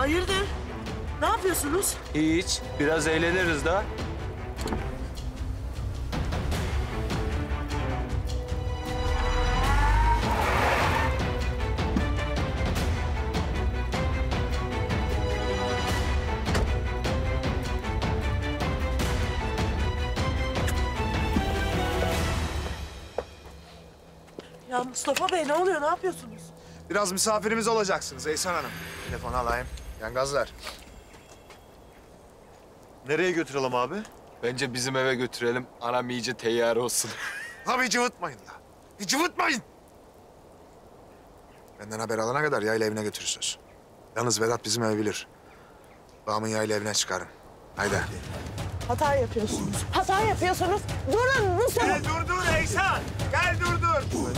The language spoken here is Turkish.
Hayırdır? Ne yapıyorsunuz? Hiç. Biraz eğleniriz da. Ya Mustafa Bey ne oluyor? Ne yapıyorsunuz? Biraz misafirimiz olacaksınız Eysan Hanım. Telefonu alayım. Yangazlar. Nereye götürelim abi? Bence bizim eve götürelim. Anam iyice teyyar olsun. Tabii cıvıtmayın la. Bir cıvıtmayın. Benden haber alana kadar yayla evine götürürsünüz. Yalnız Vedat bizim evi bilir. Bağımın yayla evine çıkarın. Haydi. Hata yapıyorsunuz. Hata yapıyorsunuz. Durun Mustafa. Dur Eysan. Gel dur.